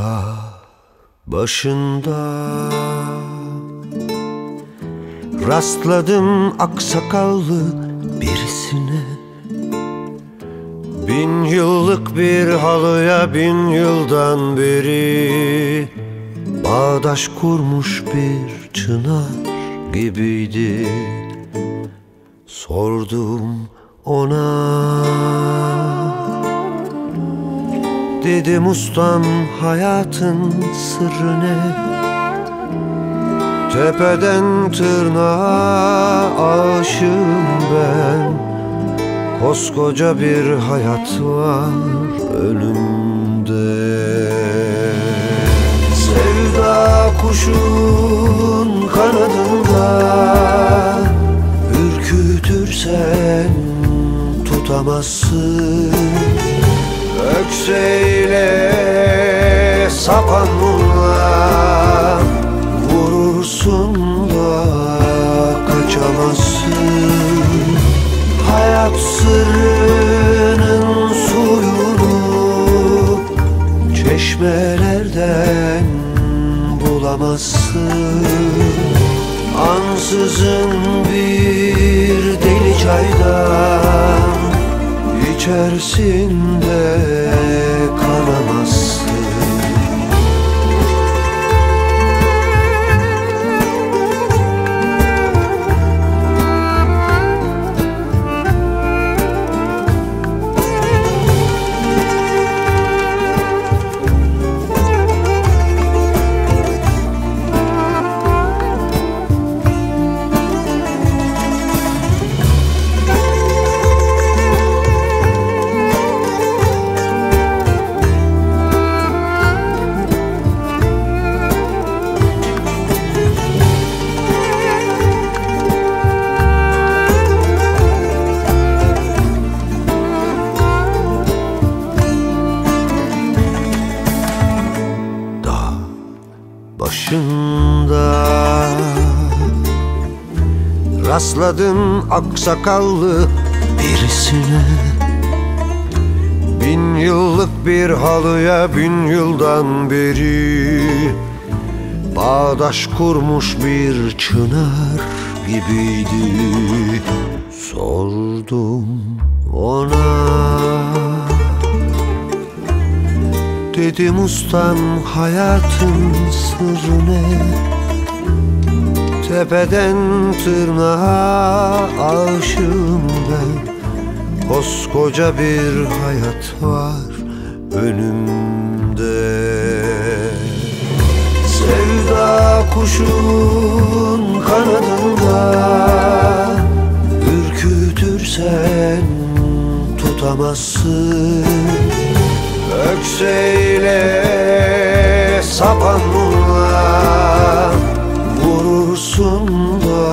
Dağ başında rastladım aksakallı birisine. 1000 yıllık bir halıya 1000 yıldan beri bağdaş kurmuş bir çınar gibiydi. Sordum ona, dedim ustam hayatın sırrı ne? Tepeden tırnağa aşığım ben. Koskoca bir hayat var önümde. Sevda kuşun kanadında, ürkütürsen tutamazsın. Ökseyle sapanla vurursun da kaçamazsın. Hayat sırrının suyunu çeşmelerden bulamazsın. Ansızın bir deli çaydan içersin de kanamazsın. Başında rastladım aksakallı birisine. 1000 yıllık bir halıya 1000 yıldan beri bağdaş kurmuş bir çınar gibiydi. Sordum ona, dedim ustam hayatın sırrı ne? Tepeden tırnağa aşığım ben. Koskoca bir hayat var önümde. Sevda kuşun kanadında, ürkütürsen tutamazsın. Ökseyle sapanla vurursun da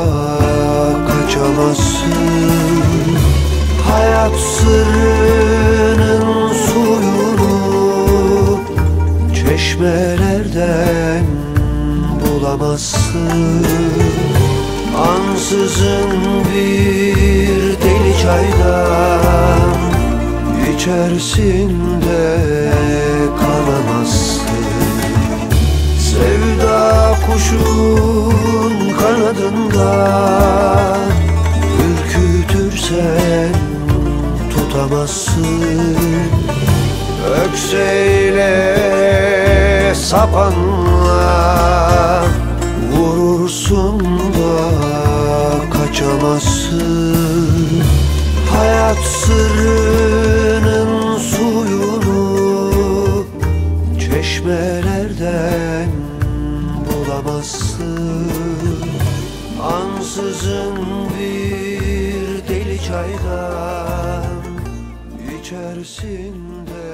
kaçamazsın. Hayat sırrının suyunu çeşmelerden bulamazsın. Ansızın bir deli çaydan içersin de kanamazsın. Sevda kuşun kanadında, ürkütürsen tutamazsın. Ökseyle sapanla vurursun da kaçamazsın. Hayat sırrının suyunu çeşmelerden bulamazsın. Ansızın bir deli çaydan içersin de